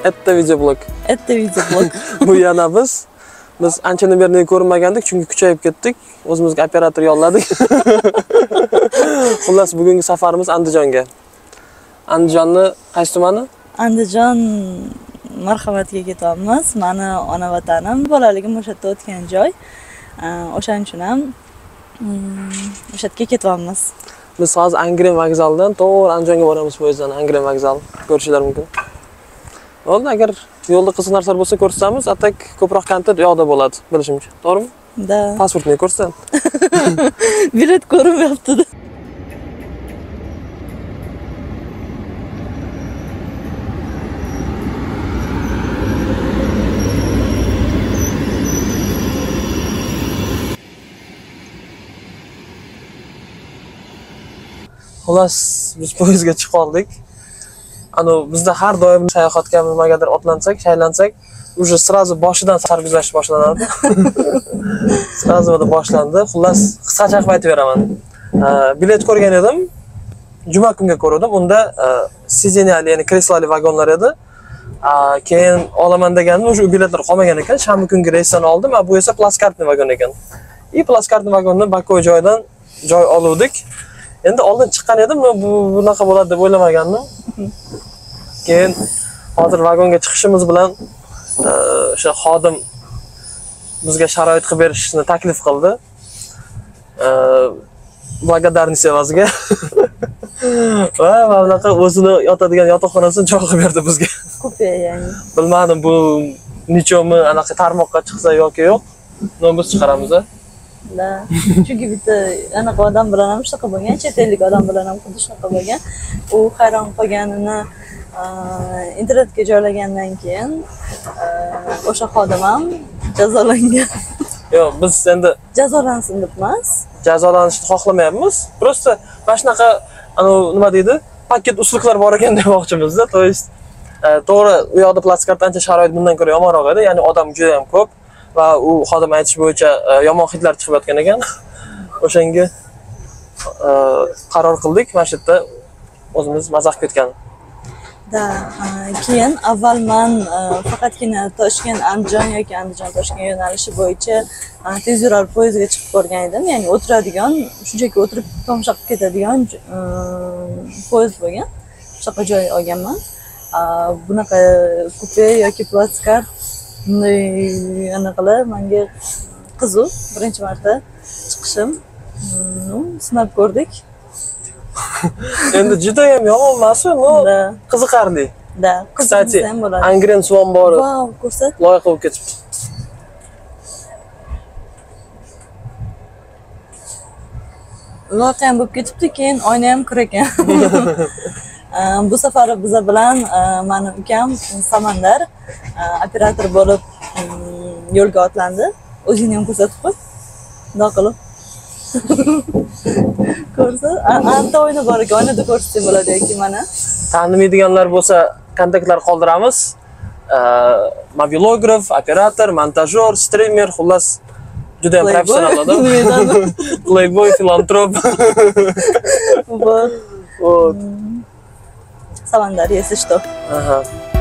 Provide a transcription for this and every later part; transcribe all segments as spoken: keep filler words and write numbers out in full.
Etta videoblog. Etta videoblog. Bu yana biz. Biz anchadan beri ko'rmagandik, chunki kuchayib ketdik. O'zimizga operator yolladik. Xullas, bugungi safarimiz Andijonga. Andijonni qaysi tumani? Andijon marhamatiga ketyapmiz. Meni ona vatanim, bolaligim o'sha yerda o'tgan joy. O'shaning uchun ham o'sha yerga ketyapmiz. Biz hozir Angren vokzalidan to'g'ri Andijonga boramiz poyezddan. Angren vokzali ko'rishingiz mumkin. Bo'ldi, agar yo'lda qiziq narsalar bo'lsa ko'rsatamiz, atak ko'proq kontent yoqda bo'ladi, bilishimcha. To'g'rimi? Da. Pasportni ko'rsan. Bilet ko'rinmayapti-da. Xullas, biz poyezdga chiqib oldik. Ano bizda har doim sayohatga nimagadir otlansak, shaylansak, уже сразу boshidan sarguzasht boshlanadi. Сразу da boshlandi. Xullas, qisqacha qilib aytib beraman. Bilet ko'rgan edim. Juma kunga ko'rdim. Unda sideniyali, ya'ni kresloli vagonlar edi. Keyin olaman degandim, o'sha biletlar qolmagan ekan. Shanba kungi reysdan oldim, bu esa plaskartli vagon ekan. И plaskartli vagondan Bakoy joydan joy oluvdik. Endi oldin chiqqan edim, bu bunaqa bo'ladi deb o'ylamagandim. Keyin hozir vagonga chiqishimiz bilan o'sha xodim bizga sharoit qilib berishni taklif qildi. Благодарность evaziga. Va bunaqa o'zini yotadigan yotoqxonasini joy qilib berdi bizga. Kupe ya'ni. Bilmadim bu nechomi anaqa tarmoqqa chiqsa yoki yo'q. Biz chiqaramiz. Da. Chunki bitta anaqa odam bilan ham shunaqa bo'lgan, chet ellik odam bilan ham xuddi shunaqa bo'lgan. U hayron qolganini internetga joylagandan keyin o'sha xodim ham jazolangan. Yo'q, biz endi jazolansin deb emas. Jazolanishni xohlamayapmiz. Просто mana shunaqa nima deydi? Paket uslublar bor ekan demoqchimizda. To есть to'g'ri, u yoqda plaskartda ancha sharoit bundan ko'ra yomonroq edi. Ya'ni odam juda ham ko'p va u xodim aytish bo'yicha yomon hidlar chiqib yotgan ekan. O'shanga qaror qildik, mana shu yerda o'zimiz mazax ketgan. Da, keyin avval men faqatgina Toshkent Andijon yoki Andijon Toshkent yo'nalishi bo'yicha tezyurar poyezdga chiqib ko'rgan edim. Ya'ni o'tiradigan, shunchaki o'tirib tomosha qilib ketadigan poyezd bo'lgan. Shunaqa joy olganman. Bunaqa kupe yoki plaskart bunday anaqalar menga qiziq. Birinchi marta chiqishim. Sinab ko'rdik. Endi juda ham yomon emas-ku, qiziqarli. Da, kстати, Angren suv ombori. Vau, ko'rsat. Loyiha bo'lib ketibdi. Loyiha ham bo'lib ketibdi, keyin oyna ham kir ekan. Bu safar biz bilan meni ukam Samandar operator bo'lib yo'lga otlandi. O'zingni ham ko'rsatib qo'y. Xudo qilib. Ko'rsa, anta o'yini bor ekan, o'ynada ko'rsatib bo'ladi yoki mana. Tanimaydiganlar bo'lsa, kontaktlar qoldiramiz. Mobilograf, operator, montajyor, streamer, xullas juda ham professional odam. Playboy, filantrop. Вот. Samandar, если что. Ага.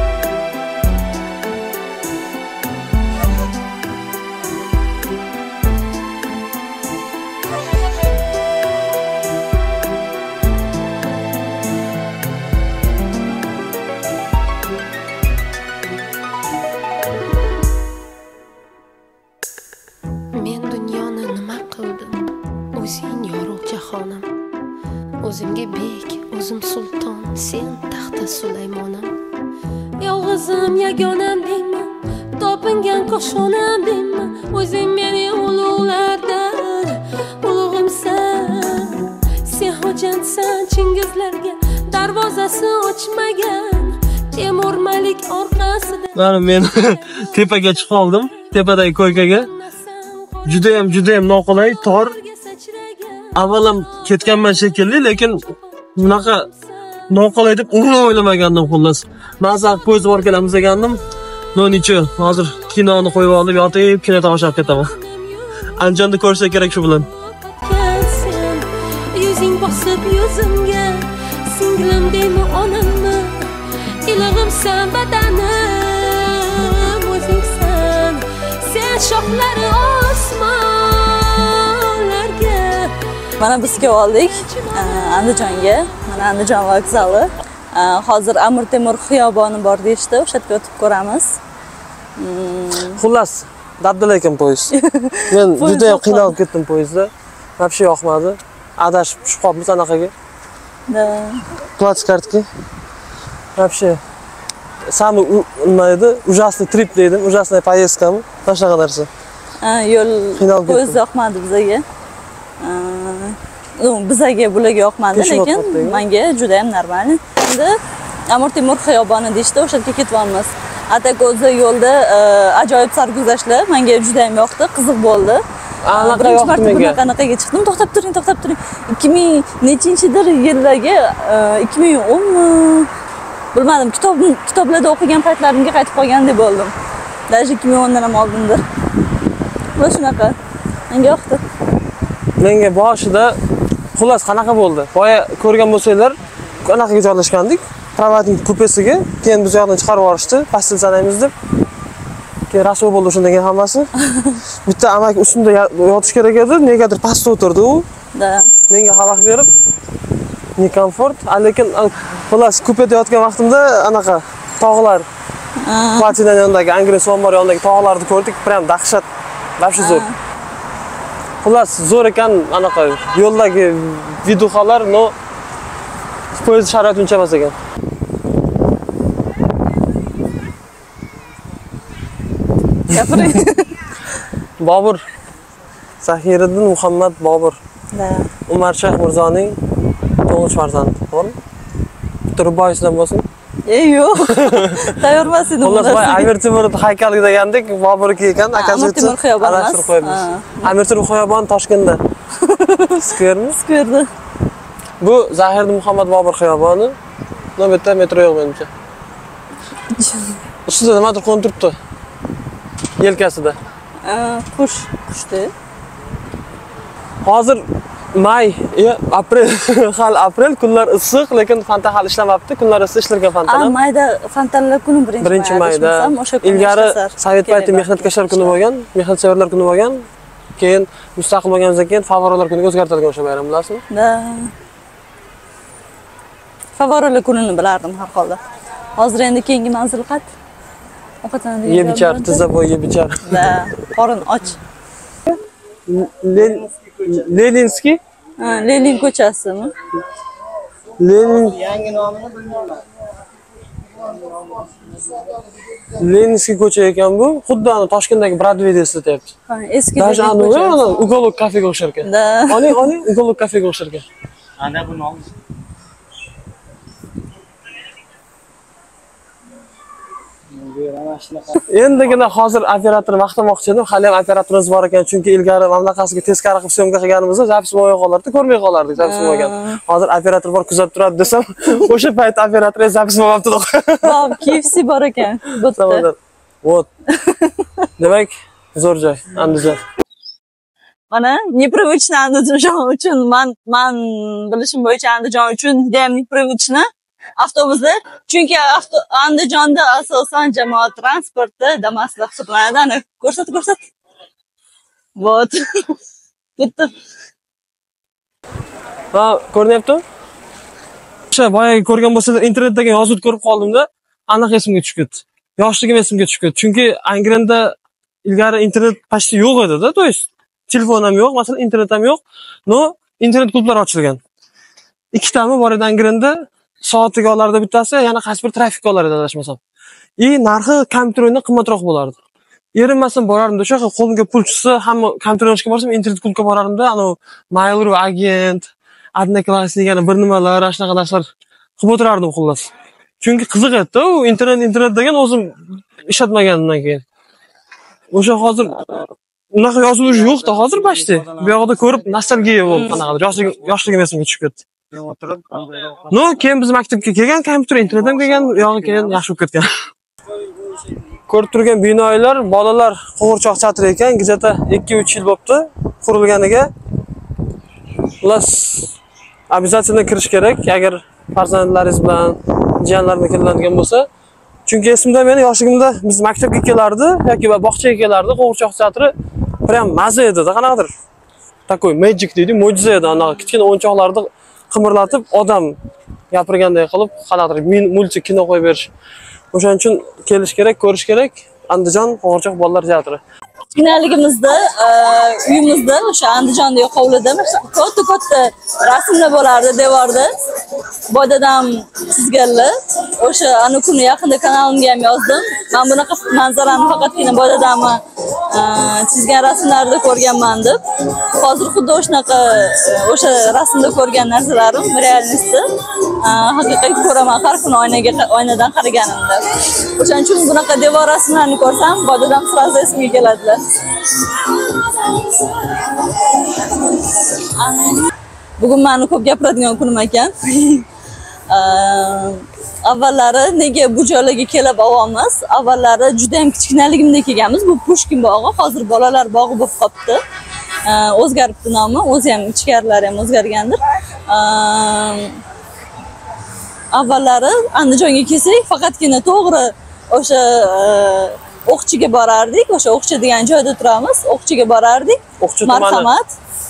O'zimga bek, o'zim sulton, sen taxta Sulaymonim. Yolg'izim yagonam deyman, topingan qo'shonam deyman. O'zing meni ulug'lardan ulug'imsan. Sen hojatsan Chingizlarga darvozasi ochmagan. Temur Malik orqasida. Mana men tepaga chiqib oldim, tepadagi koykaga. Juda ham juda ham noqulay, tor. Avvalam ketganman shekilli, lekin bunaqa noqulay deb umuman o'ylamagandim xullas. Mazaq poyezd bor kelamiz degandim. No necha, hozir kinoni qo'yib olib yotib, kino tomosha qilib ketaman. Andijonda ko'rsa kerak shu bilan. Yuzing bosib yuzimga, singlim deymi onamni, ilig'imsan badanim. shoxlari osmonlarga. Mana biz kelib oldik Andijonga. Mana Andijon vokzali. Hozir Amir Temur xiyoboni bor deyishdi, o'sha yerga o'tib ko'ramiz. Xullas, dabdil ekan poyezd. Men juda ham qiynalib ketdim poyezdda. Вообще yoqmadi. Adashib tushib qolibmiz anaqaga. Da. Платить kartka. Вообще самый nima edi? Ужасный trip deydim, ужасная поездками. Mana shunaqa narsa. Ha, yo'l poyezd yoqmadi bizga. Bizga bularga yoqmadi, lekin menga juda ham normal. Endi Amir Temur xiyoboni deyishdi, o'sha yerga ketyapmiz. Atak o'zi yo'lda ajoyib sarguzashtlar, menga juda ham yoqdi, qiziq bo'ldi. Birinchi marta bunaqa qanaqaga chiqdim, to'xtab turing, to'xtab turing. ikki ming nechinchidir yildagi ikki ming o'n bilmadim, kitob kitoblarda o'qigan paytlarimga qaytib qolgandek bo'ldim. Даже ikki ming o'ndan ham oldindir. Va shunaqa. Menga yoqdi. Menga boshida xullas qanaqa bo'ldi? Boya ko'rgan bo'lsanglar, anaqaga joylashgandik, kravatning kupesiga, keyin biz yoqdan chiqarib yuborishdi, pastel sanaymiz deb. Keyin rasvo bo'ldi shundan keyin hammasi. Bitta amaki ustimda yotish kerak edi, negadir pastda o'tirdi u. Da. Menga xalaqit berib, "Ne komfort", lekin xullas kupeda yotgan vaqtimda anaqa tog'lar, Platina yonidagi Angres Sommar yonidagi tog'larni ko'rdik, prям dahshat, вообще zo'r. Xullas zo'r ekan anaqa yo'ldagi viduxalar, no poyezd sharoiti uncha emas ekan. Gapiring. Bobur Zahiriddin Muhammad Bobur. Da. Umar Shayx Mirzoning to'ng'ich farzandi, to'g'rimi? Turboyisidan bo'lsin. Ey, yo'q. Tayyor emas edim. Xullas, voy Amir Temur haykali degandik, Boburniki ekan, akasi Amir Temur xiyoboni emas. Amir Temur xiyoboni Toshkentda. Skvermi? Skverda. Bu Zahiriddin Muhammad Bobur xiyoboni. Bu yerda metro yo'q menimcha. Ustida nimadir qo'nib turibdi. Yelkasida. Qush, qushdi. Hozir may, aprel, hali aprel, kunlar issiq, lekin fanta hali ishlamabdi. Kunlar issiq ishlargan fantalar. A, mayda fantalar kuni birinchi mayda. Ilgari Sovet payti mehnatkashlar kuni bo'lgan, mehnatsevarlar kuni bo'lgan. Keyin mustaqil bo'lganimizdan keyin favoralar kuniga o'zgartirilgan o'sha bayram, bilasizmi? Da. Favoralar kunini bilardim har holda. Hozir endi keyingi manzil qat? Ovqatlanadigan. Ye bichar, tizza bo'y ye bichar. Da, qorin och. Leninskiy? Ha, Lenin ko'chasimi? Lenin yangi nomini bilmayman. Leninskiy ko'cha ekan bu. Xuddi ana Toshkentdagi Broadwayda eslatyapti. Ha, eski Даже ana Ugolok kafega o'xshar ekan. Da. Oling, oling, Ugolok kafega o'xshar ekan. Ana bu nom. Endigina hozir operatorni maqtamoqchi edim, hali ham operatorimiz bor ekan, chunki ilgari mamlakatga teskari qilib syomka qilganimizda zapis bo'lmay qolardi, ko'rmay qolardik, zapis bo'lmagan. Hozir operator bor kuzatib turadi desam, o'sha payt operator zapis bo'lmabdi. Vau, K F C bor ekan. Bo'pti. Вот. Demak, zo'r joy, Andijon. Mana непривычно Andijon uchun, men men bilishim bo'yicha Andijon uchun juda ham непривычно avtobuslar, chunki Andijonda asosan jamoat transporti Damas'da hisoblanadi. Ana ko'rsat, ko'rsat. Вот. Ketdi. Ha, ko'ryapti? O'sha boyagi ko'rgan bo'lsangiz, internetdagi yozuvni ko'rib qoldimda, aniq esimga tushib ketdi. Yoshligim esimga tushib ketdi. Chunki Angrenda ilgari internet почти yo'q edi-da, to есть telefon ham yo'q, masalan, internet ham yo'q. No, internet klublar ochilgan. Ikkitami bor edi Angrenda. Soatiga olardi bittasi, yana qaysi bir trafik olar edi adashmasam. И narxi kompyuter o'yindan qimmatroq bo'lardi. Erinmasam borardim, o'sha qo'limga pul tushsa, hamma kompyuter o'ynashga borsam, internet klubga borardim-da, ana Mail.ru agent, Odnoklassnik, yana bir nimalar, shunaqa narsalar qilib o'tirardim xullas. Chunki qiziq edi-da, u internet internet degan o'zim ishlatmaganimdan keyin. O'sha hozir unaqa yozuv yo'q-da, hozir почти. Bu yoqda ko'rib nostalgiya bo'ldi, qanaqadir. Yoshligim yoshligim esimga tushib ketdi. No, keyin biz maktabga kelgan, kompyuter internet ham kelgan, u yog'i keyin yaxshi bo'lib ketgan. Ko'rib turgan binolar, bolalar qo'g'irchoq chatri ekan, где-то ikki uch yil bo'libdi qurilganiga. Xullas, обязательно kirish kerak, agar farzandlaringiz bilan jiyanlarni keladigan bo'lsa, Chunki esimda meni yoshligimda biz maktabga kelardi yoki bog'chaga kelardi, qo'g'irchoq teatri prям maza edi, qanaqadir. Takoy magic deydi, mo'jiza edi. Anaqa kichkina o'yinchoqlarni qimirlatib, odam gapirganday qilib, qanaqadir multik kino qo'yib berish. O'shaning uchun kelish kerak, ko'rish kerak. Andijon qo'g'irchoq bolalar teatri. Kichkinaligimizda uyimizda o'sha Andijondagi hovlida katta-katta rasmlar bo'lardi devorda. Boy dadam chizganlar. O'sha ana kuni yaqinda kanalimga ham yozdim. Men bunaqa manzarani faqatgina boy dadamni chizgan rasmlarida ko'rganman deb. Hozir xuddi o'shanaqa o'sha rasmda ko'rgan narsalarim realnistda haqiqiy ko'raman har kuni oynaga oynadan qaraganimda. O'shaning uchun bunaqa devor rasmlarni ko'rsam, boy dadam sразу esimga keladilar. Bugun meni ko'p gapiradigan kunim ekan. Avvallari nega bu joylarga kelib olamiz? Avvallari juda ham kichkinaligimda kelganmiz. Bu Pushkin bog'i, hozir bolalar bog'i bo'lib qolibdi. O'zgaribdi nomi, o'zi ham ichkarilari ham o'zgargandir. Avvallari Andijonga kelsak, faqatgina to'g'ri o'sha O'qchiga borardik, o'sha O'qchi degan joyda turamiz. O'qchiga borardik. Marhamat.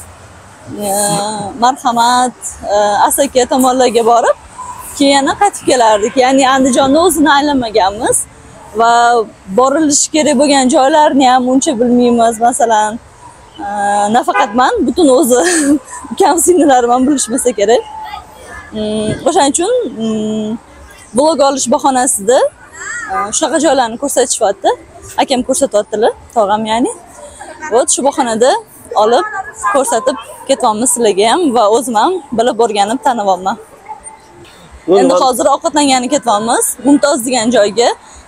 Marhamat, Asaka tomonlarga borib, keyin qaytib kelardik. Ya'ni Andijonni o'zini aylamaganmiz va borilishi kerak bo'lgan joylarni ham uncha bilmaymiz. Masalan, nafaqat men, butun o'zi ukam singillarim ham bilishmasa kerak. O'shaning uchun blog olish bahonasida shunaqa joylarni ko'rsatishyapti. Akam ko'rsatyaptilar, tog'am ya'ni. Ot shu bahonada olib ko'rsatib ketyapmiz sizlarga ham va o'zim ham bilib o'rganib tanib olman. Endi hozir ovqatlanganni ketyapmiz. Mumtoz degan joyga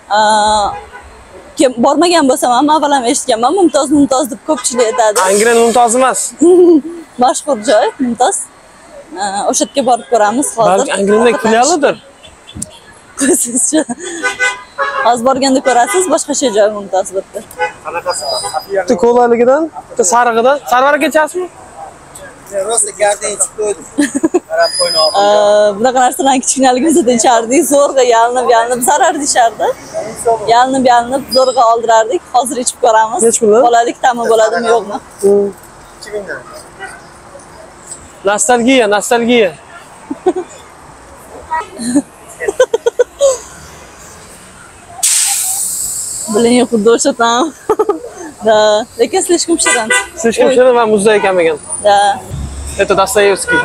kim bormagan bo'lsam ham avval ham eshitganman. Mumtoz Mumtoz deb ko'pchilik aytadi. Angren Mumtoz emas. Mashhur joy Mumtoz. O'sha yerga borib ko'ramiz hozir. Balki Angrenda filialidir. Sizcha hozir borganda ko'rasiz, boshqacha joy Mumtoz bitta. Qanaqasi? Safiya. Bitta ko'laligidan, bitta sarig'idan. Sarvar kechasizmi? Rosa gardan chiqib qo'ydim. Qarab qo'yni oldim. Bunaqa narsalarni kichkinaligimizda ichardik, zo'rg'a yalinib, yalinib zarar deyishardi. Yalinib, yalinib zo'rg'a oldirardik. Hozir ichib ko'ramiz. Bolalik ta'mi bo'ladimi, yo'qmi? ikki mingdan. Nostalgiya, nostalgiya. Блин, xuddi o'sha tam. Да, lekin слишком shirin. Слишком shirin va muzdek ekan ekan. Да. Это Dostoyevskiy.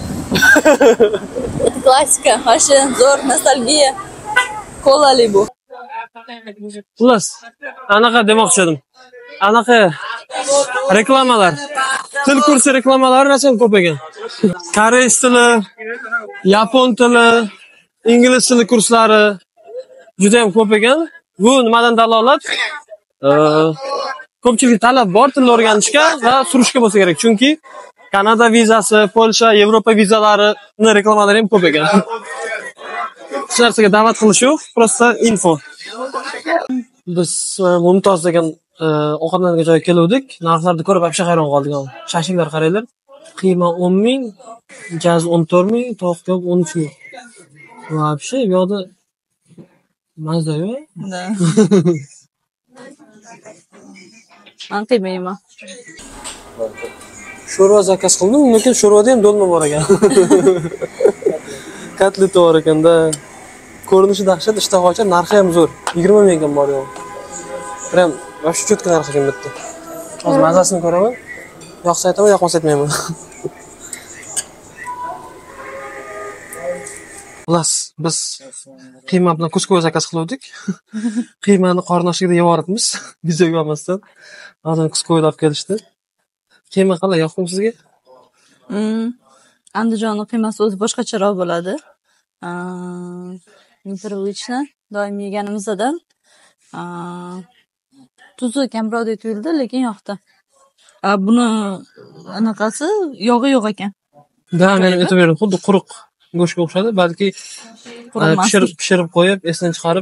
Это klassika, hoshi zo'r nostalgiya. Kolali bu. Xullas, anaqa demoqchi edim. Anaqa reklamalar, til kursi reklamalari rasm ko'p ekan. Koreys tili, yapon tili, ingliz tili kurslari juda ham ko'p ekan. Bu nimadan dalolat? Ko'pchilik talab bor tilni o'rganishga va surishga bo'lsa kerak. Chunki Kanada vizasi, Polsha, Yevropa vizalarini reklamalari ham ko'p ekan. Hech narsaga da'vat qilish yo'q, prosta info. Biz Mumtoz degan ovqatlanadigan joyga keldik. Narxlarni ko'rib apsha hayron qoldik. Shashliklar qaranglar. Qiyma o'n ming, gaz o'n to'rt ming, tovuq ko'p o'n uch ming. Вообще, bu yoqda mazza-yu. Да. Men qiymayman. Sho'rva zakaz qildim, lekin sho'rvada ham dolma bor ekan. Kotlet bor ekanda. Ko'rinishi dahshat, ishtaha ochar, narxi ham zo'r. yigirma mingdan bor yo'q. Prям yosh cho'tka narxi ham bitta. Hozir mazasini ko'raman. Yoqsa aytaman, yoqmasa aytmayman. Xullas, biz qiyma bilan kuskoy zakaz qildik. Qiymani qornoshligida yevoribmiz. Biz yemasdan. Hozir kuskoyni olib kelishdi. Qiyma qalay, yoqdimi sizga? Mm. Andijonning qiymasi o'zi boshqacharoq bo'ladi. Непривычно, doim yeganimizdan. Tuzi kamroqdek tuyuldi, lekin yoqdi. Buni anaqasi yog'i yo'q ekan. Da, men aytaverdim, xuddi quruq go'shtga o'xshadi, balki pishirib pishirib qo'yib, esdan chiqarib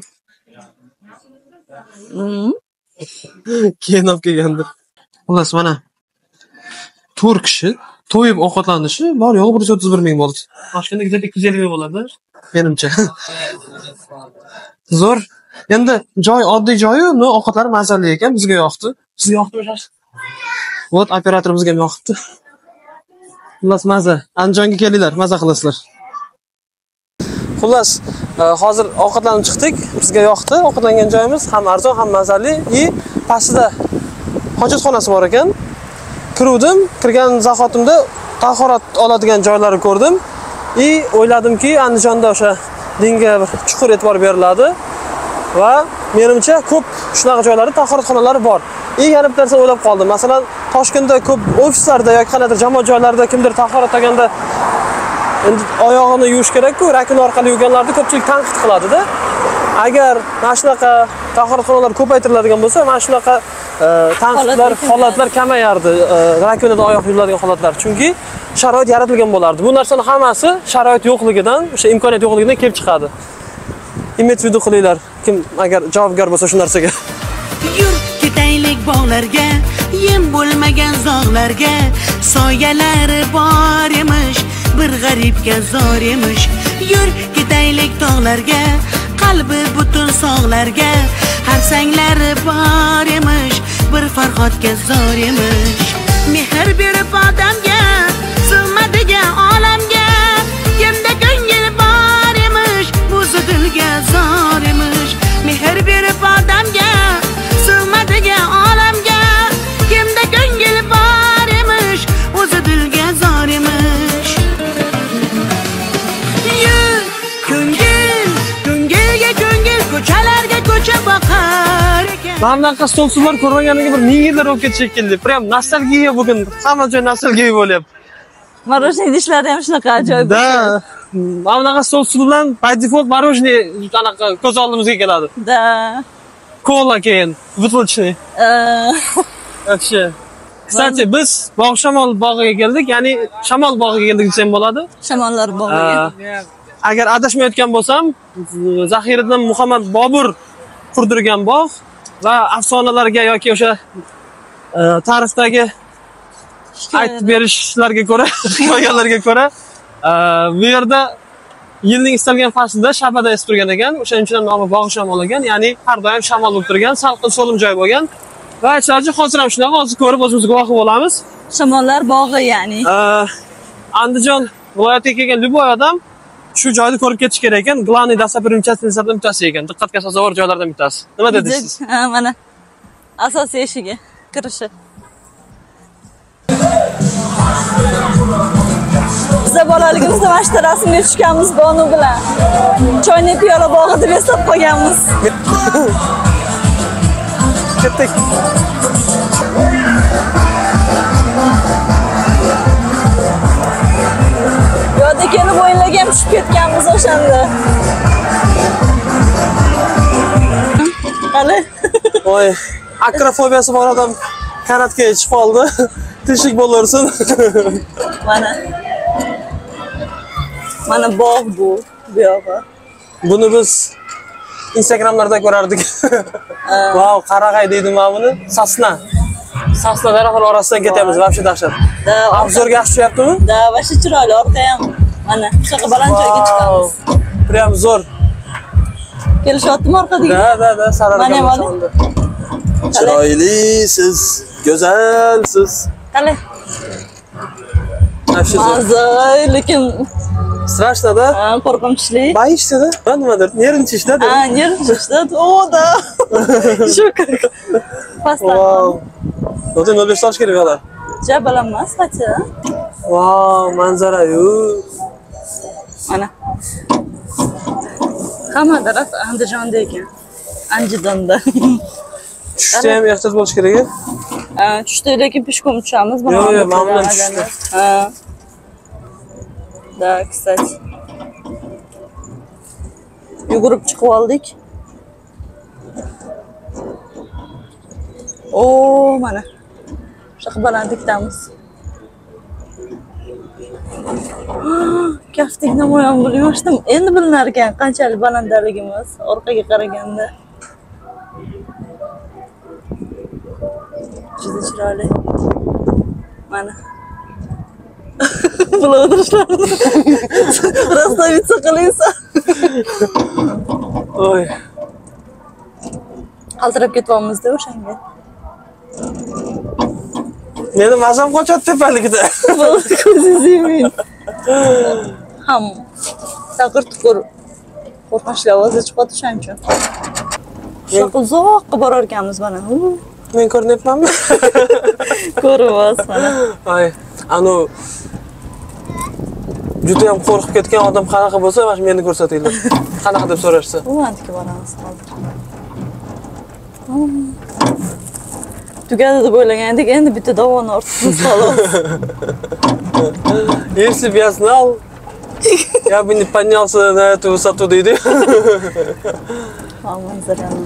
keyin olib kelgandir. Xullas, mana to'rt kishi to'yib ovqatlanishi bor yo'q bir yuz o'ttiz bir ming bo'ldi. Toshkentda ikki yuz ellik ming bo'ladi, menimcha. Zo'r Endi joy oddiy joy-yu, no ovqatlar mazali ekan, bizga yoqdi. Sizga yoqdimi shash? Vot operatorimizga ham yoqdi. Xullas maza. Andijonga kelinglar, maza qilasizlar. Xullas, hozir ovqatlanib chiqdik. Bizga yoqdi. Ovqatlangan joyimiz ham arzon, ham mazali. И pastida hojatxonasi bor ekan. Kiruvdim, kirgan zahotimda tahorat oladigan joylarni ko'rdim. И o'yladimki, Andijonda o'sha dinga bir chuqur e'tibor beriladi va menimcha ko'p shunaqa joylarda tahoratxonalari bor. Eng yana bitta narsa o'ylab qoldim. Masalan, Toshkentda ko'p ofislarda yoki qanaqadir jamoat joylarida kimdir tahorat olganda endi oyog'ini yuvish kerak-ku, rakun orqali yuvganlarni ko'pchilik tanqid qiladi-da. Agar mana shunaqa tahoratxonalar ko'paytiriladigan bo'lsa, mana shunaqa tanqidlar, holatlar kamayardi, rakunada oyoq yuviladigan holatlar. Chunki sharoit yaratilgan bo'lardi. Bu narsaning hammasi sharoit yo'qligidan, o'sha imkoniyat yo'qligidan kelib chiqadi. Immet video qilinglar, kim agar javobgar bo'lsa shu narsaga. Yur ketaylik bog'larga, yem bo'lmagan zog'larga, soyalari bor emish, bir g'aribga zor emish. Yur ketaylik tog'larga, qalbi butun sog'larga, harsanglari bor emish, bir farhodga zor emish. Mehr berib odamga, sig'madigan olamga, kimda ko'ngil bor emish, o'zi dilga zor emish. Mehr berib odamga, sig'madigan olamga, kimda ko'ngil bor emish, o'zi dilga zor emish. Yur, ko'ngil, ko'ngilga ko'ngil, ko'chalarga ko'cha boqar ekan. Bunaqa stol-suvlar ko'rmaganiga bir ming yillar o'tib ketdi shekilli. Prям nostalgiya bugun. Hamma joy nostalgiya bo'lyapti. Morojniy idishlari ham shunaqa ajoyib. Da, bunaqa stol-suv bilan by default morojniy anaqa ko'z oldimizga keladi. Da. Kola keyin, butulchniy. Yaxshi. Kстати, biz Bog' Shamol bog'iga keldik, ya'ni Shamol bog'iga keldik desam bo'ladi. Shamollar bog'iga. Agar adashmayotgan bo'lsam, Zahiriddin Muhammad Bobur qurdirgan bog' va afsonalarga yoki o'sha tarixdagi aytib berishlarga ko'ra, hikoyalarga ko'ra, bu yerda yilning istalgan faslida shabada esib turgan ekan. O'shaning uchun nomi Bog' Shamol ekan, ya'ni har doim shamol bo'lib turgan, salqin so'lim joy bo'lgan. Va aytishlaricha hozir ham shunaqa, hozir ko'rib o'zimiz guvohi bo'lamiz. Shamollar bog'i ya'ni. Andijon viloyatiga kelgan любой odam shu joyni ko'rib ketish kerak ekan. Главный достопримечательностьlardan bittasi ekan. Diqqatga sazovor joylardan bittasi. Nima dedingiz? Ha, mana. Asosiy eshigi, kirishi. Biz bolaligimizda mana shu rasmga tushganmiz Bonu bilan. Choyni piyola bog'i deb eslab qolganmiz. Ketdik. Yo'da kelib o'yinlarga ham tushib ketganmiz o'shanda. Qani? Voy, akrofobiyasi bor odam kanatga chiqib qoldi. Tinchlik bo'laversin. Mana. Mana bog' bu, bu yog'i. Buni biz Instagramlarda ko'rardik. Vau, qarag'ay deydi mana buni. Sasna. Sasna daraxtlar orasidan ketyapmiz, vobshe dahshat. Obzorga yaxshi tushyaptimi? Da, vobshe chiroyli, orqa ham. Mana, shunaqa baland joyga chiqamiz. Prям zo'r. Kelishyaptimi orqadagi? Da, da, da, saralagan bo'ldi. Chiroylisiz, go'zalsiz. Qani? Mazay, lekin strashno da. Ha, qo'rqinchli. Boyishda-da. Nimadir, nервничаешь-da? Ha, nервничаешь-da. O da. Shuk. Pastdan. Wow. O'ta nol besh solish kerak yo'qlar. Jabal emas, qacha. Wow, manzara-yu. Mana. Hamma taraf Andijonda ekan. Andijonda. Tushda ham ehtiyot bo'lish kerak. Ha, tushda lekin peshkom tushamiz. Yo'q, yo'q, men bilan tushdi. Ha. Da, kстати. Yugurib chiqib oldik. O, mana. Shunaqa balandlikdamiz. Kaftik namoyon bo'lib endi bilinar ekan qanchalik balandligimiz orqaga qaraganda. Juda chiroyli. Mana. Bular o'tirishlarni rastavitsa qilaysa. Oy. qaltirab ketyapmiz-da o'shanga. Meni mazam qochadi tepalikda. Ko'zingizni yuming. Ham taqir-tuqir qo'rqinchli ovozlar chiqadi o'shaning uchun. Shunaqa uzoqqa borar ekanmiz mana. Men ko'rinyapmanmi? Ko'ryapsiz mana. Ay, anu juda ham qo'rqib ketgan odam qanaqa bo'lsa, mana meni ko'rsatinglar. Qanaqa deb so'rashsa. Bu antikka boramiz hozir. Tugadi deb o'ylagan edik, endi bitta davoni ortimiz xolos. Если бы я знал, я бы не поднялся на эту высоту, deydi. Ha, manzarani.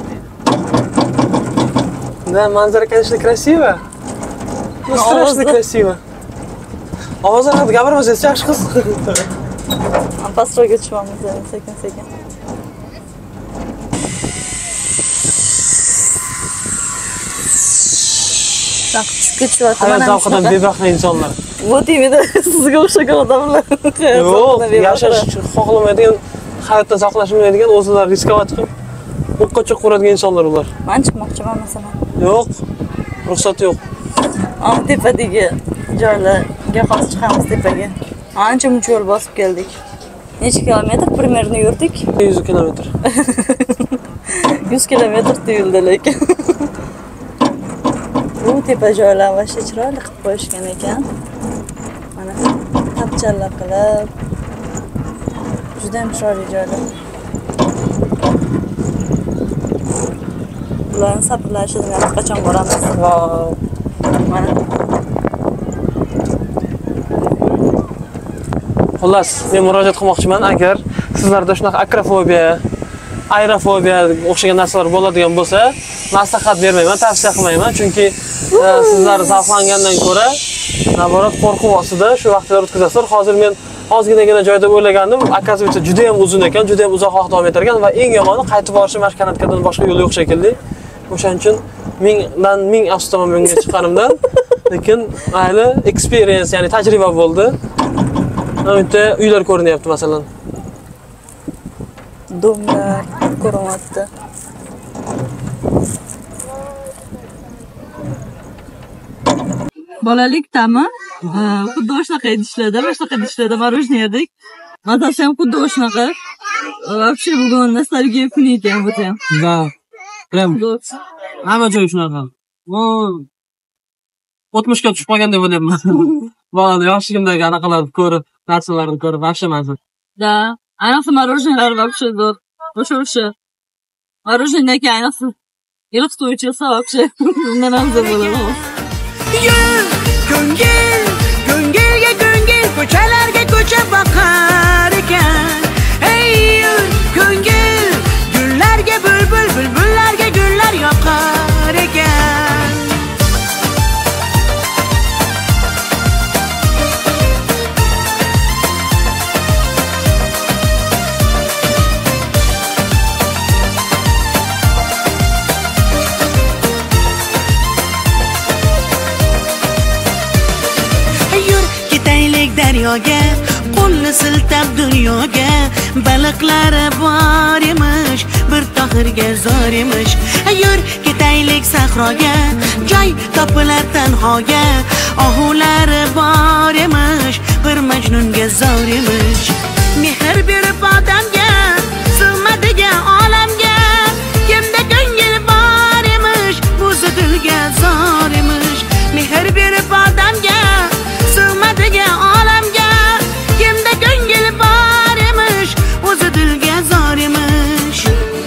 Да, манзара, конечно, красиво. Ну, страшно красиво. Ovozlar haqida gapirmasangiz yaxshi qiz. Pastroqga tushamiz endi sekin-sekin. Saq tushib ketyapti Hayot zavqidan bebahra insonlar. Bu timida sizga o'xshagan odamlar. Yo'q, yashash xohlamaydigan, hayotdan zavqlanmaydigan, o'zlari riskovat qilib o'qqa quradigan insonlar ular. Men chiqmoqchiman masalan. Yo'q, ruxsat yo'q. Am tepadagi joylarga hozir chiqamiz tepaga. Ancha muncha yo'l bosib keldik. Necha kilometr примерно yurdik? yuz kilometr. yuz kilometr tuyuldi lekin. Bu tepa joylar vashta chiroyli qilib qo'yishgan ekan. Mana tapchallar qilib. Juda ham chiroyli joylar. Ularni sabrlashidan qachon boramiz? Vau. Mana. Xullas, men murojaat qilmoqchiman, agar sizlarda shunaqa akrofobiya, aerofobiya o'xshagan narsalar bo'ladigan bo'lsa, maslahat bermayman, tavsiya qilmayman, chunki sizlar zavqlangandan ko'ra, naborat qo'rquv ostida shu vaqtlar o'tkazasizlar. Hozir men ozginagina joyda o'ylagandim, akazivcha juda ham uzun ekan, juda ham uzoq vaqt davom etar ekan va eng yomoni qaytib borishim mana kanatkadan boshqa yo'l yo'q shekilli. O'shaning uchun mingdan ming afsusdaman bunga chiqqanimdan, lekin mayli, experience, ya'ni tajriba bo'ldi. Mana bitta uylar ko'rinyapti masalan. Domlar ko'rinyapti. Bolalikdami? Xuddi o'shanaqa idishlarda, o'shanaqa idishlarda marojniy yedik. Mazasi ham xuddi o'shanaqa. Вообще bugun nostalgiya kuni ekan bu ham. Да. Prям hamma joy shunaqa. o'tmishga tushib qolgan deb o'ylayman. Bo'ladi, yoshligimdagi anaqalarni ko'rib, narsalarni ko'rib, вообще mazza. Да, ayniqsa marojniylar вообще zo'r. O'sha o'sha. Marojniydagi ayniqsa iliq suv ichilsa вообще undan ham zo'r bo'ladi. Yur, ko'ngil, ko'ngilga ko'ngil, ko'chalarga ko'cha boqar ekan. Ey yur, ko'ngil, gullarga bulbul, bulbullarga gullar yoqar ekan. Daryoga qo'lni siltab dunyoga baliqlari bor emish bir tohirga zor emish yur ketaylik sahroga joy topilar tanhoga ohulari bor emish bir majnunga zor emish mehr berib odamga sig'madigan olamga kimda ko'ngil bor emish o'zi dilga zor emish mehr berib odamga sig'madigan olamga kimda ko'ngil bor emish o'zi dilga zor emish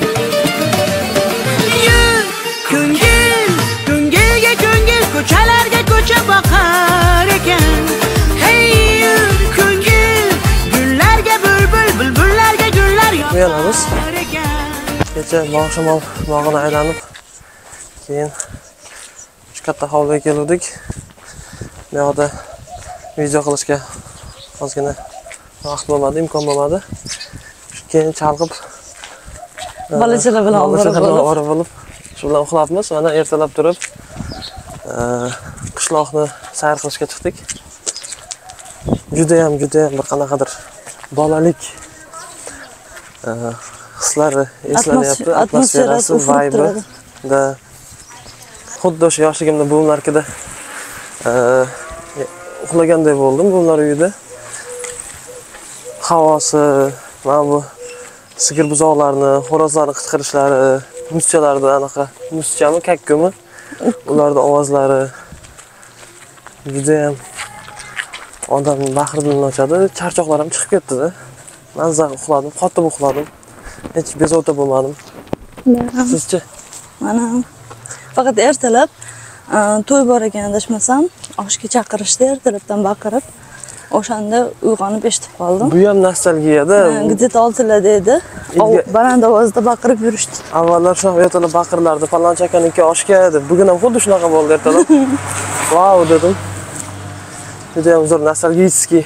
yur ko'ngil ko'ngilga ko'ngil ko'chalarga ko'cha boqar ekan hey yur ko'ngil gullarga bulbul bulbullarga gullar yoqar ekan kecha bog' shamol bog'ini aylanib keyin shu katta hovliga keldik. Bu yoqda video qilishga ozgina vaqt bo'lmadi, imkon bo'lmadi. Keyin chalg'ib bolachalar bilan ovora bo'lib, shu bilan uxlabmiz. Mana ertalab turib qishloqni sayr qilishga chiqdik. Juda ham, juda ham bir qanaqadir bolalik hislari eslanyapti, atmosferasi, vibe da xuddi o'sha yoshligimda buvimlarnikida uxlaganday bo'ldim buvimlar uyida. Havosi, mana bu sigir buzoqlarni, xo'rozlarning qichqirishlari, muschalarda anaqa muschami, kakkumi, ularning ovozlari juda ham odamning bahridan ochadi. Charchoqlarim chiqib ketdi-da. Mazza uxladim, qotib uxladim. Hech bezovta bo'lmadim. Sizchi? Mana faqat ertalab to'y bor ekan adashmasam, oshga chaqirishdi ertalabdan baqirib. O'shanda uyg'onib eshitib qoldim. Bu ham nostalgiyada. Где-то oltilarda edi. Baland ovozda baqirib yurishdi. Avvallar shunaqa ertalab baqirlardi. Falonchi akaniki oshga deb. Bugun ham xuddi shunaqa bo'ldi ertalab. Vau dedim. Juda ham zo'r nostalgiyskiy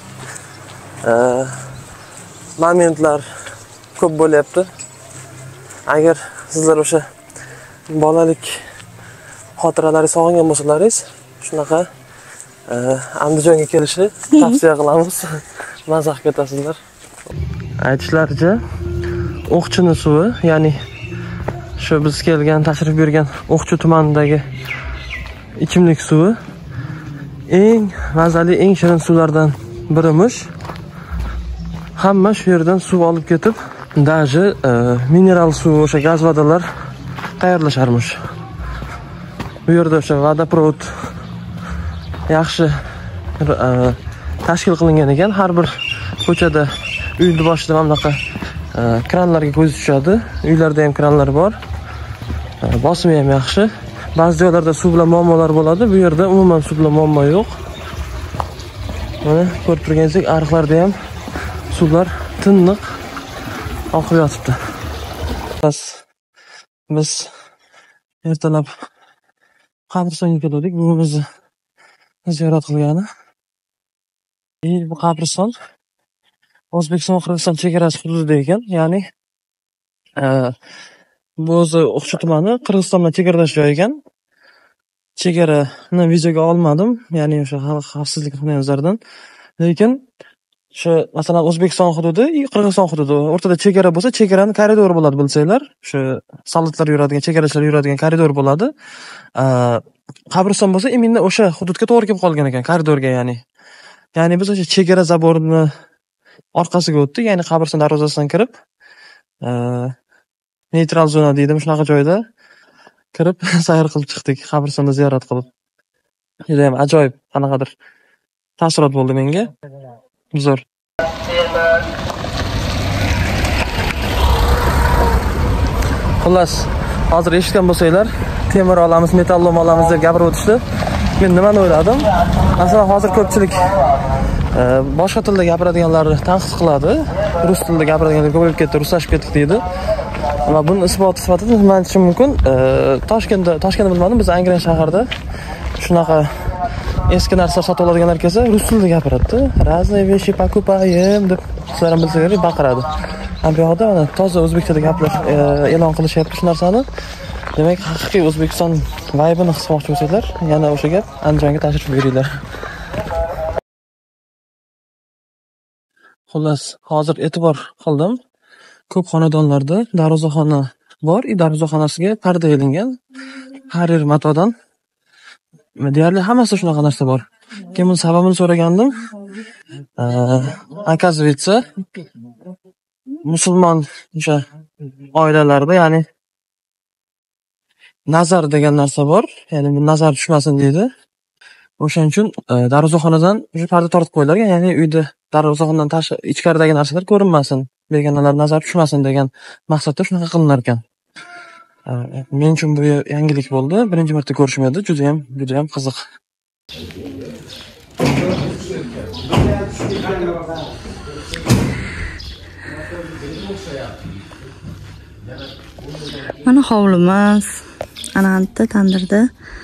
momentlar ko'p bo'lyapti. Agar sizlar o'sha bolalik xotiralaringizni sog'ingan bo'lsalaringiz, shunaqa Andijonga kelishni tavsiya qilamiz. Mazax ketasizlar. Aytishlaricha, O'qchini suvi, ya'ni shu biz kelgan, tashrif buyurgan O'qchi tumanidagi ichimlik suvi eng mazali, eng shirin suvlardan birimish. Hamma shu yerdan suv olib ketib, daji mineral suv, o'sha gaz vodalar tayyorlasharmish. Bu yerda o'sha vodoprovod yaxshi tashkil qilingan ekan. Har bir ko'chada, uyning boshida mana bunaqa kranlarga ko'z tushadi. Uylarda ham kranlar bor. Bosimi ham yaxshi. Ba'zi joylarda suv bilan muammolar bo'ladi. Bu yerda umuman suv bilan muammo yo'q. Mana ko'rib turganingizdek, ariqlarda ham suvlar tiniq oqib yotibdi. Biz ertalab qabristonga keldik. Buvimizni ziyorat qilgani. Bu qabriston O'zbekiston-Qirg'iziston chegarasi hududida ekan. Ya'ni bu o'zi O'qchi tumani Qirg'iziston bilan chegaradosh joy ekan. Chegarani videoga olmadim, ya'ni o'sha xalq xavfsizlik nazaridan. Lekin shu masalan O'zbekiston hududi, Qirg'iziston hududi o'rtada chegara bo'lsa, chegaraning koridori bo'ladi bilsanglar. Shu soldatlar yuradigan, chegarachilar yuradigan koridor bo'ladi. Qabriston bo'lsa, imminni o'sha hududga to'g'ri kelib qolgan ekan, koridorga ya'ni. Ya'ni biz o'sha chegara zaborini orqasiga o'tdik, ya'ni qabriston darvozasidan kirib, neytral zona deydi, shunaqa joyda kirib sayr qilib chiqdik, qabristonni ziyorat qilib. Juda ham ajoyib, qanaqadir taassurot bo'ldi menga. Zo'r. Xullas, hozir eshitgan bo'lsanglar, temir olamiz, metallom olamiz deb gapirib o'tishdi. Men nimani o'yladim? Masalan, hozir ko'pchilik boshqa tilda gapiradiganlarni tanqid qiladi. Rus tilida gapiradiganlar ko'payib ketdi, ruslashib ketdik deydi. Ammo buni isboti sifatida nima aytishim mumkin? Toshkentda, Toshkentni bilmadim, biz Angren shahrida shunaqa eski narsalar sotib oladiganlar kelsa, rus tilida gapiradi. Razные вещи покупаем deb sizlar ham bilsangiz baqiradi. Ham bu yoqda mana toza o'zbekchada gaplash e'lon qilishyapti shu narsani. Demak, haqiqiy O'zbekiston vibe-ni his qilmoqchi bo'lsanglar, yana o'sha gap Andijonga tashrif buyuringlar. Xullas, hozir e'tibor qildim. Ko'p xonadonlarda darvozaxona bor, darvozaxonasiga parda ilingan, harir matodan. Deyarli hammasida shunaqa narsa bor. Keyin buni sababini so'ragandim. Оказывается, musulmon o'sha oilalarda, ya'ni nazar degan narsa bor. Ya'ni bu nazar tushmasin deydi. O'shaning uchun darvozaxonadan o'sha parda tortib qo'yilgan, ya'ni uyda darvozaxonadan tashqari ichkaridagi narsalar ko'rinmasin, begonalar nazar tushmasin degan maqsadda shunaqa qilinar ekan. Men uchun bu yangilik bo'ldi. Birinchi marta ko'rishim edi. Juda ham, juda ham qiziq. Mana hovlimiz, ananta tandirda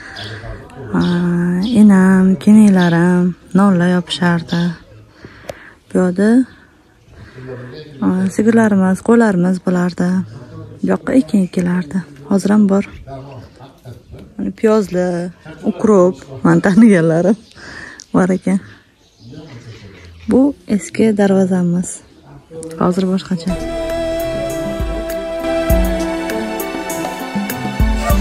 enam, kenilarim nonlar yopishardi. Bu yerda sigirlarimiz, qo'ylarimiz bo'lardi. Bu yoqqa ekin ekilardi. Hozir ham bor. Mana piyozli, ukrop, men taniganlarim bor ekan. Bu eski darvozamiz. Hozir boshqacha.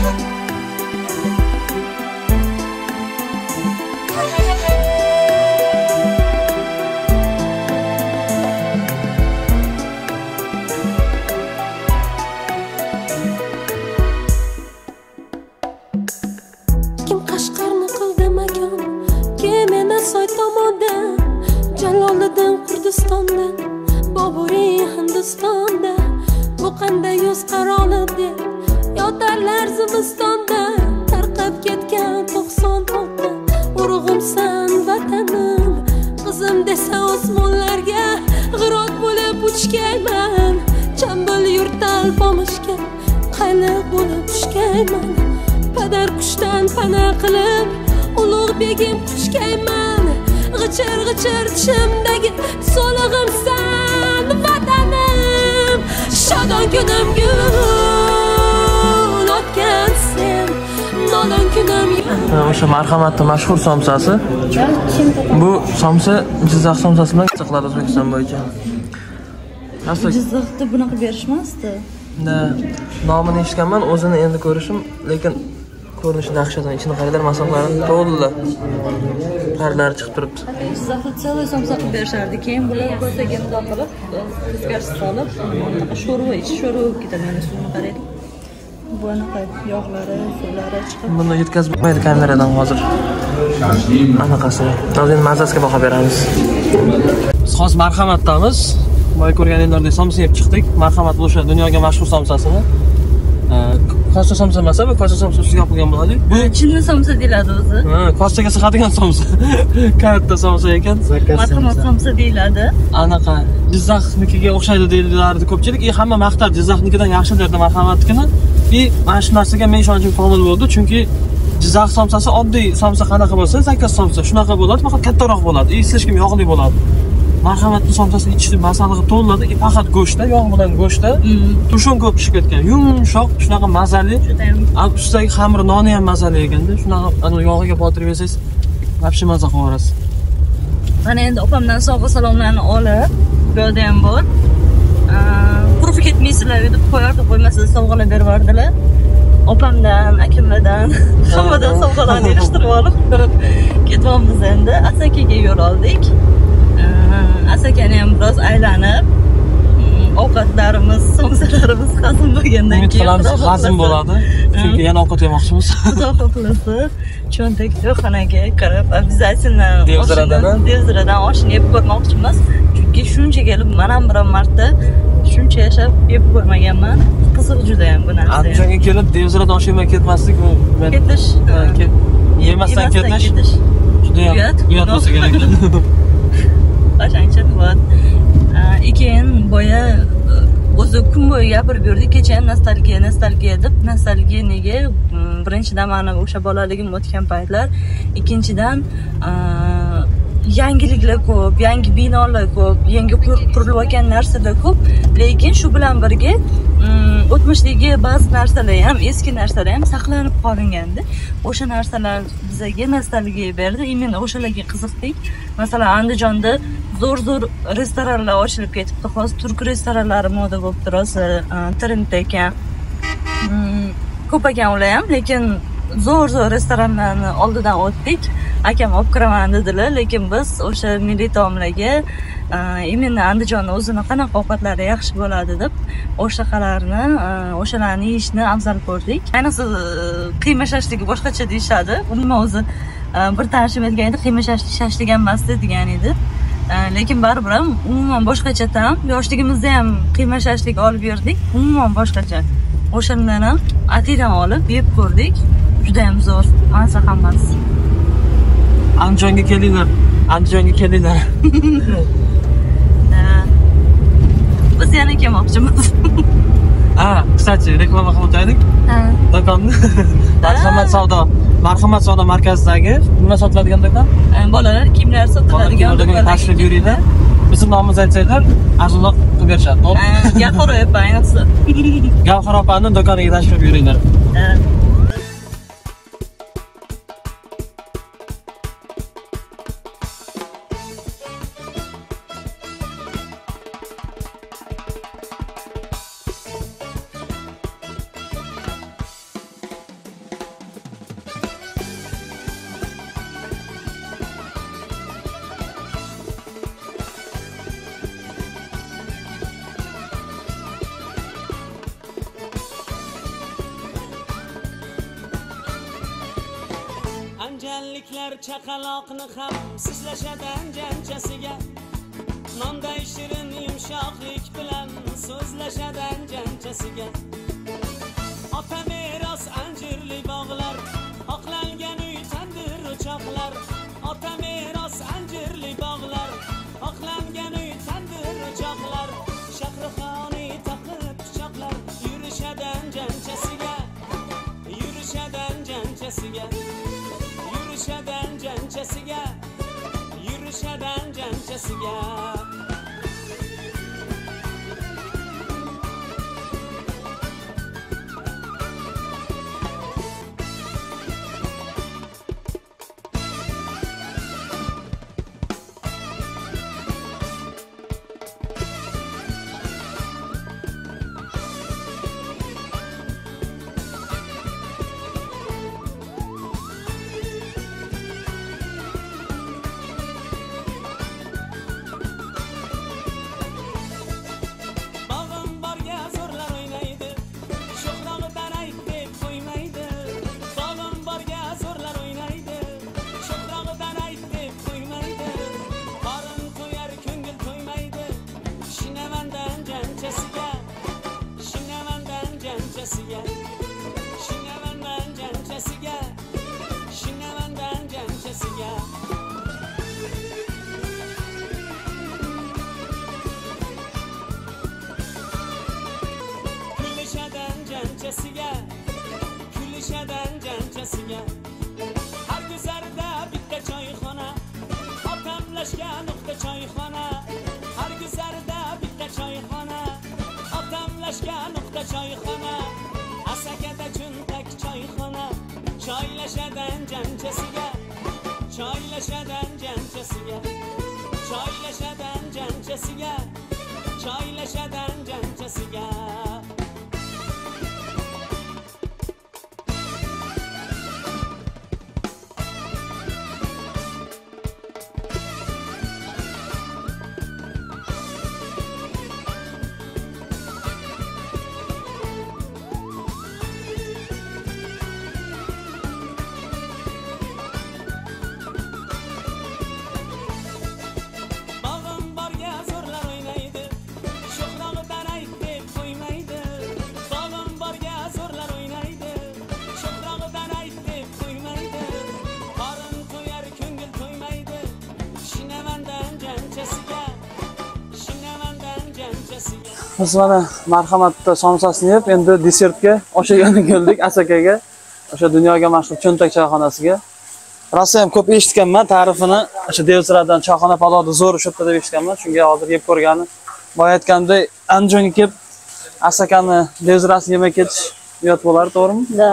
bu qanday yoz qaroli deb yotarlar zimistonda tarqab ketgan to'qson olti urug'imsan vatanim qizim desa osmonlarga g'irot bo'lib uchgayman chambal yurtal pomishga qayliq bo'lib tushgayman padar qushdan pana qilib ulug' begim qushgayman g'ichir g'ichir tishimdagi so'lig'imsan vatanim shodon kunim gul otgan sen nolon kunim o'sha marhamatli mashhur somsasi. Bu somsa Jizzax somsasi bilan chiqiladi O'zbekiston bo'yicha. Jizzaxda bunaqa berishmasdi. Da, nomini eshitganman, o'zini endi ko'rishim, lekin ko'rinishi dahshatdan ichini qaranglar, masofalar to'ldi. Parlar chiqib turibdi. Jizzaxda целый somsa qilib berishardi. Keyin bular ko'rsaga imzo qilib, tezkor solib, sho'rva, ichi sho'rva bo'lib ketadi. Mana suvni qaraylik. Bu anaqa yog'lari, suvlari chiqib. Buni yetkazib bo'lmaydi kameradan hozir. Anaqasi. Hozir mazasiga baho beramiz. Biz hozir marhamatdamiz. Boya ko'rganinglardek somsa yeb chiqdik. Marhamat o'sha dunyoga mashhur somsasini. Kosa somsa emas, bu kosa somsa ustiga yopilgan bo'ladi. Bu chinni somsa deyiladi o'zi. Ha, kosaga sig'adigan somsa. Katta somsa ekan. Marhamat somsa deyiladi. Anaqa Jizzaxnikiga o'xshaydi deyiladi ko'pchilik. E hamma maqtar Jizzaxnikidan yaxshi derdi marhamatnikini. И mana shu narsaga men ishonchim komil bo'ldi, chunki Jizzax somsasi oddiy somsa qanaqa bo'lsa, zakaz somsa shunaqa bo'ladi, faqat kattaroq bo'ladi. E slishkim yog'li bo'ladi. Marhamatli somsasi ichi masallig'i to'ladi, e faqat go'shtda, yog' bilan go'shtda turshon ko'p pishib ketgan. Yumshoq, shunaqa mazali. Al ustidagi xamir noni ham mazali ekanda, shunaqa ana yog'iga botirib yesangiz, vobshe maza qilaverasiz. Mana endi opamdan sovg'a salomlarni olib, bu yerda ham bor. Quruq ketmaysizlar deb qo'yardi, qo'ymasa sovg'alar berib yubordilar. Opamdan, akamlardan, hammadan sovg'alarni yig'ishtirib olib ketyapmiz endi. Asakaga yo'l oldik. Asakani ham biroz aylanib, ovqatlarimiz, somsalarimiz hazm bo'lgandan keyin umid qilamiz hazm bo'ladi, chunki yana ovqat yemoqchimiz. Xudo xohlasa, cho'ntak to'yxonaga kirib, обязательно Devziradan Devziradan oshni yeb ko'rmoqchimiz. Chunki shuncha kelib, men ham biron marta shuncha yashab yeb ko'rmaganman. Qiziq juda ham bu narsa. Andijonga kelib Devziradan osh yemay ketmaslik bu ketish, yemasdan ketish. Juda ham uyat bo'lsa kerak. Qachoncha bor. Keyin boya o'zi kun bo'yi gapirib yurdik, kecha ham nostalgiya, nostalgiya deb, nostalgiya nega? Birinchidan mana o'sha bolaligim o'tgan paytlar, ikkinchidan yangiliklar ko'p, yangi binolar ko'p, yangi qurilayotgan narsalar ko'p, lekin shu bilan birga o'tmishdagi ba'zi narsalar ham, eski narsalar ham saqlanib qolingandi. O'sha narsalar bizga nostalgiya berdi, imенно o'shalarga qiziqdik. Masalan, Andijonda zo'r-zo'r restoranlar ochilib ketibdi. Hozir turk restoranlari moda bo'lib turadi, trend ekan. Ko'p ekan ular ham, lekin zo'r-zo'r restoranlarni oldidan o'tdik. Akam olib kiraman dedilar, lekin biz o'sha milliy taomlarga, imенно Andijonning o'zini qanaqa ovqatlari yaxshi bo'ladi deb, o'shaqalarni, o'shalarni yeyishni afzal ko'rdik. Ayniqsa qiyma shashlik boshqacha deyishadi. Umuman o'zi bir tanishim aytgan edi, qiyma shashlik shashlik emas degan edi. Lekin baribir ham umuman boshqacha ta'm. Yoshligimizda ham qiyma shashlik olib yerdik, umuman boshqacha. O'shandan ham atidan olib yeb ko'rdik. Juda ham zo'r, maza hammasi. Andijonga kelinglar, Andijonga kelinglar. Biz yana kelmoqchimiz. Ha, kстати, reklama qilib o'taylik. Ha. Do'konni Marhamat savdo, Marhamat savdo markazidagi nima sotiladigan do'kon? Bolalar kiyimlar sotiladigan do'kon. Tashrif yuringlar. Bizning nomimizni aytsanglar, arzonroq qilib berishadi. Gavhar opa ayniqsa. Gavhar opaning do'koniga tashrif yuringlar. Anjanliklar chaqaloqni ham sizlashadi anjanchasiga. Nonday shirin yumshoqlik bilan so'zlashadi anjan janchasiga. Ota meros anjirli bog'lar, oqlangan uy tandir o'choqlar. Ota meros anjirli bog'lar, oqlangan uy tandir o'choqlar. Shahrixoni taqib pichoqlar, yurishadan janchasiga, yurishadan janchasiga, yurishadan janchasiga, yurishadan janchasiga. Shinavandan janchasiga, shinavandan janchasiga. Kulishadan janchasiga, kulishadan janchasiga. Har guzarda bitta choyxona, otamlashgan nuqta choyxona. Har guzarda bitta choyxona, otamlashgan nuqta choyxona. Asakada chuntak choyxona, choylashadan janchasiga, choylashadan janchasiga, choylashadan janchasiga, choylashadan janchasiga. Biz mana marhamatda somsasini yeb, endi desertga o'shagani keldik Asakaga. O'sha dunyoga mashhur cho'ntak choyxonasiga. Rosa ham ko'p eshitganman ta'rifini. O'sha Devziradan choyxona palovni zo'r o'shatda deb eshitganman. Shunga hozir yeb ko'rgani. Boya aytganday Andijonga kelib Asakani Devzirasini yemak ketish uyat bo'lar, to'g'rimi? Da.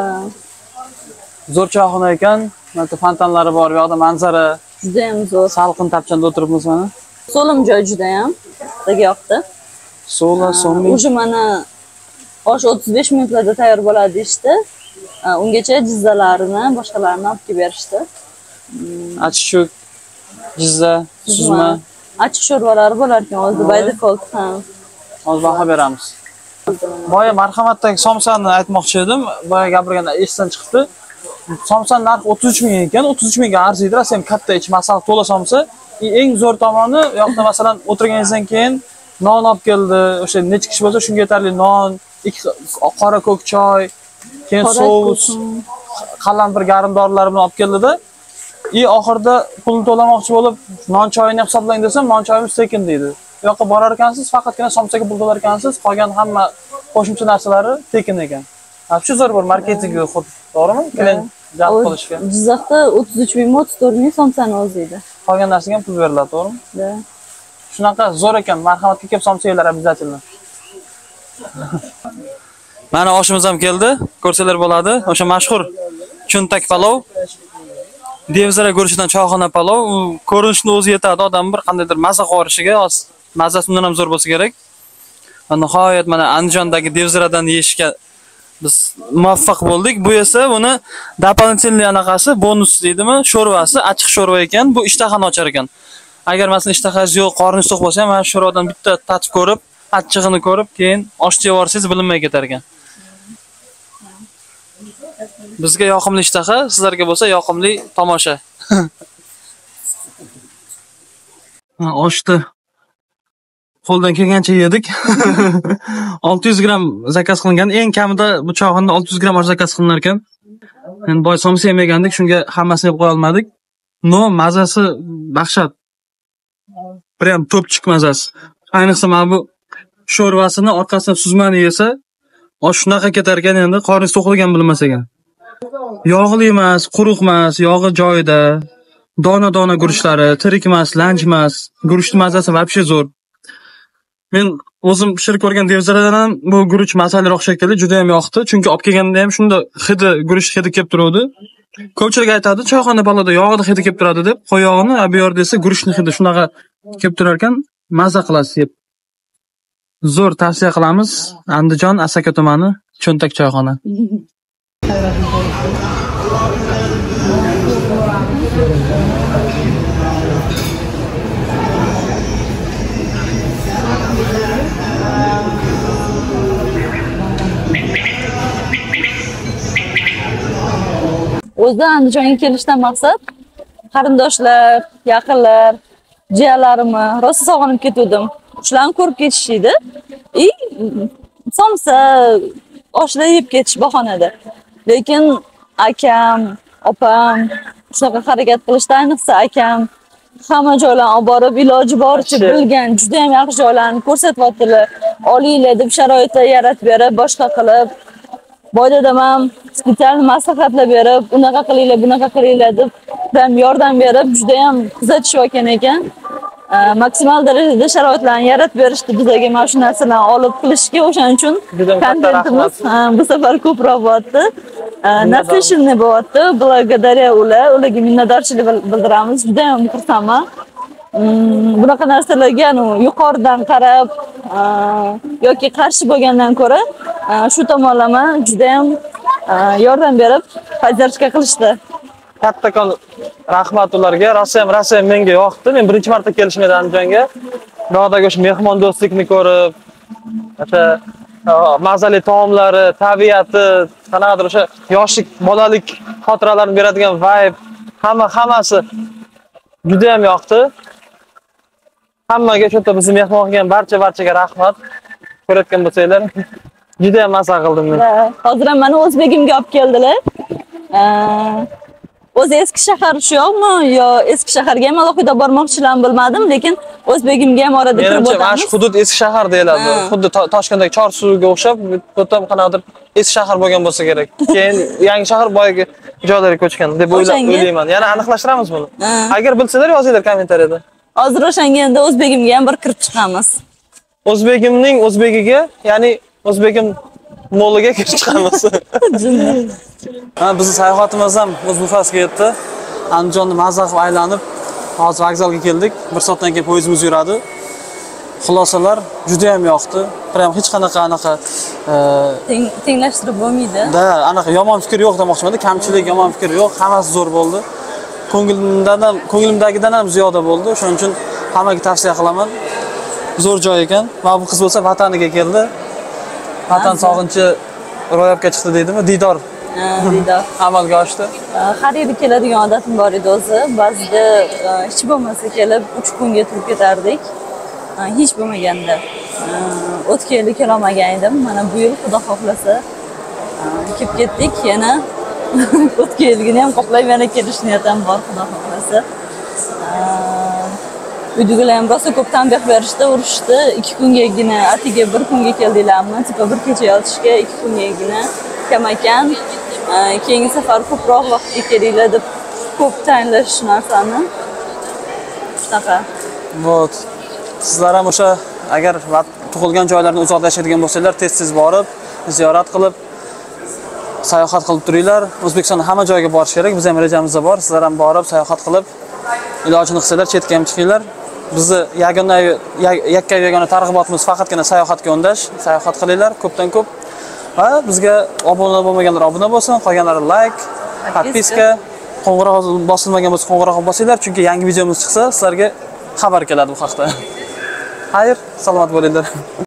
Zo'r choyxona ekan, mana fontanlari bor, bu yoqda manzara. Juda ham zo'r. Salqin tapchanda o'tiribmiz mana. So'lim joy juda ham. Bizga yoqdi. So'la, so'mli. O'sha mana osh o'ttiz besh minutlarda tayyor bo'ladi deyishdi. Ungacha jizzalarini, boshqalarini olib kelib berishdi. Achchiq, jizza, suzma. Achchiq sho'rvalari bo'lar ekan, o'zi by default ham. Hozir baho beramiz. Boya marhamatdagi somsani aytmoqchi edim. Boya gapirganda esdan chiqdi. Somsa narxi o'ttiz uch ming ekan, o'ttiz uch mingga arziydi. Rosa ham katta ichi masal to'la somsa. Eng zo'r tomoni, u yoqda masalan o'tirganingizdan keyin non olib keldi. O'sha necha kishi bo'lsa shunga yetarli non, ikki qora ko'k choy, keyin sous, qalampir garimdorlar bilan olib keldi-da. I oxirida pulni to'lamoqchi bo'lib, non choyini hisoblang desam, non choyimiz sekin deydi. Bu yoqqa borar ekansiz, faqatgina somsaga pul to'lar ekansiz, qolgan hamma qo'shimcha narsalari tekin ekan. Shu zo'r bir marketingi xuddi, to'g'rimi? Klient jalb qilishga. Jizzaxda o'ttiz uch ming o'ttiz to'rt ming somsani o'zi edi. Qolgan narsaga ham pul beriladi, to'g'rimi? Da. Shunaqa zo'r ekan, marhamatga kelib somsa yeylar обязательно. Mana oshimiz ham keldi, ko'rsalar bo'ladi. O'sha mashhur cho'ntak palov. Devzira go'rishidan choyxona palov, ko'rinishni o'zi yetadi, odam bir qandaydir maza qorishiga, mazasi undan ham zo'r bo'lsa kerak. Va nihoyat mana Andijondagi Devziradan yeyishga biz muvaffaq bo'ldik. Bu esa buni дополнительный anaqasi, bonus deydimi, sho'rvasi, achchiq sho'rva ekan. Bu ishtahani ochar ekan. Agar masalan ishtahangiz yo'q, qorningiz to'q bo'lsa ham, mana sho'rvadan bitta tatib ko'rib, achchig'ini ko'rib, keyin oshni yevorsangiz bilinmay ketar ekan. Bizga yoqimli ishtaha, sizlarga bo'lsa yoqimli tomosha. Oshni qo'ldan kelgancha yedik. olti yuz gramm zakaz qilingan. Eng kamida bu choyxonada olti yuz gramm osh zakaz qilinar ekan. Endi boy somsa yemagandik, shunga hammasini yeb qo'ya olmadik. No, mazasi dahshat. Prям topchik mazasi. Ayniqsa mana bu sho'rvasini orqasidan suzmani yesa, osh shunaqa ketar ekan, endi qorningiz to'qilgan bilmas ekan. Yog'li emas, quruq emas, yog'i joyida. Dona-dona guruchlari, tirik emas, lanch emas. Guruchning mazasi вообще zo'r. Men o'zim pishirib ko'rgan devzaradan ham bu guruch mazaliroq shekilli, juda ham yoqdi. Chunki olib kelganda ham shunda hidi, guruch hidi kelib turadi. Ko'pchilik aytadi, choyxona balada yog'ida hidi kelib turadi deb, qo'y yog'ini, bu yerda esa guruchning hidi shunaqa kelib turar ekan, maza qilasiz yeb. Zo'r tavsiya qilamiz. Andijon Asaka tumani Cho'ntak choyxona. O'zida Andijonga kelishdan maqsad qarindoshlar, yaqinlar, jiyanlarimni rosa sog'inib ketdim. Shularni ko'rib ketish edi. И somsa oshlar yeb ketish bahonada. Lekin akam, opam shunaqa harakat qilishdi, ayniqsa akam hamma joylarni olib borib, iloji boricha bilgan, juda ham yaxshi joylarni ko'rsatyaptilar. Olinglar deb sharoitlar yaratib berib, boshqa qilib boy dadam ham spetsial maslahatlar berib, unaqa qilinglar, bunaqa qilinglar deb ham yordam berib, juda ham kuzatishayotgan ekan. Maksimal darajada sharoitlarni yaratib berishdi bizga mana shu narsalarni olib qilishga, o'shaning uchun kontentimiz bu safar ko'proq bo'lyapti. Nasishni bo'lyapti. Благодаря ular, ularga minnatdorchilik bildiramiz. Juda ham xursandman. Bunaqa narsalarga yuqoridan qarab yoki qarshi bo'lgandan ko'ra shu tomonlama juda ham yordam berib, поддержка qilishdi. Kattakon rahmat ularga. Rosa ham, rosa ham menga yoqdi. Men birinchi marta kelishim edi Andijonga. Bog'dagi o'sha mehmondo'stlikni ko'rib, o'sha mazali taomlari, tabiati, qanaqadir o'sha yoshlik, bolalik xotiralarini beradigan vibe, hamma hammasi juda ham yoqdi. Hammaga shu yerda bizni mehmon qilgan barcha-barchaga rahmat. Ko'rayotgan bo'lsanglar, juda ham maza qildim men. Hozir ham meni o'zbegimga olib keldilar. O'zi eski shahar shu yo'qmi yo eski shaharga ham alohida bormoqchilarni bilmadim, lekin o'zbegimga ham orada kirib o'tamiz. Menimcha, mana shu hudud eski shahar deyiladi. Xuddi Toshkentdagi Chorsuvga o'xshab, bu ham qanaqadir eski shahar bo'lgan bo'lsa kerak. Keyin yangi shahar boyagi joylarga ko'chgan deb o'ylayman. Yana aniqlashtiramiz buni. Agar bilsalar yozinglar kommentariyada. Hozir o'shanga endi o'zbegimga ham bir kirib chiqamiz. O'zbegimning o'zbegiga, ya'ni o'zbegim mo'liga kirib chiqamiz. Ha, bizning sayohatimiz ham o'z nufasiga yetdi. Andijonni mazza qilib aylanib, hozir vokzalga keldik. bir soatdan keyin poyezdimiz yuradi. Xulosalar juda ham yoqdi. Prям hech qanaqa anaqa tenglashtirib bo'lmaydi. Da, anaqa yomon fikr yo'q demoqchiman-da, kamchilik, yomon fikr yo'q, hammasi zo'r bo'ldi. Ko'nglimdan ham, ko'nglimdagidan ham ziyoda bo'ldi. Shuning uchun hammaga tavsiya qilaman. Zo'r joy ekan. Va bu qiz bo'lsa vataniga keldi. Vatan sog'inchi ro'yobga chiqdi deydimi? Diydor. Diydor amalga oshdi. Har yili keladigan odatim bor edi o'zi. Ba'zida hech bo'lmasa kelib uch kunga turib ketardik. Hech bo'lmaganda o'tgan yili kela olmagan edim. Mana bu yil Xudo xohlasa kelib ketdik. Yana o'tgan yilgini ham qoplab yana kelish niyatim bor, Xudo xohlasa. Uydagilar ham rosa ko'p tanbeh berishdi, urishdi. ikki kungagina, atiga bir kunga keldinglarmi? Tipa bir kecha yotishga ikki kungagina kam ekan. Keyingi safar ko'proq vaqtga kelinglar deb ko'p tayinlash narsani. Shunaqa. Vot. Sizlar ham o'sha agar tug'ilgan joylardan uzoqda yashaydigan bo'lsanglar, tez-tez borib, ziyorat qilib, sayohat qilib turinglar. O'zbekistonning hamma joyiga borish kerak. Biz ham rejamizda bor. Sizlar ham borib, sayohat qilib, ilojini qilsalar chetga ham chiqinglar. Bizni yagona yakka yagona targ'ibotimiz faqatgina sayohatga undash, sayohat qilinglar ko'pdan ko'p. Va bizga obuna bo'lmaganlar obuna bo'lsin, qolganlari like, podpiska, qo'ng'iroq bosilmagan bo'lsa qo'ng'iroq bosinglar, chunki yangi videomiz chiqsa sizlarga xabar keladi bu haqda. Xayr, salomat bo'linglar.